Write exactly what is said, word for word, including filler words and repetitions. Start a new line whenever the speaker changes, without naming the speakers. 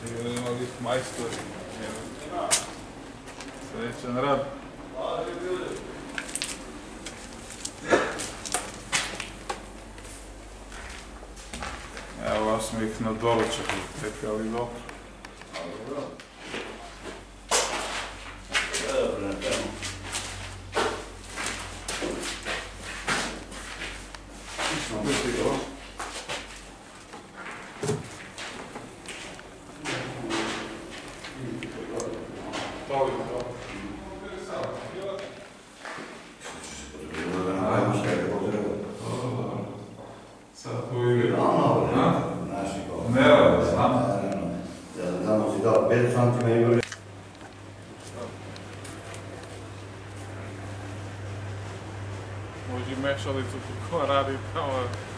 Imali majstori. Srećan rad. Evo vas smo ih na doručak tekali dobro.
Dobro. Dobro, na temu. Išmo biti to.
Toliko to. Sad tu ide. Ne rada, znam.
Znamo si dao pet santima i vrlo.
Može mešalicu kako radi tamo.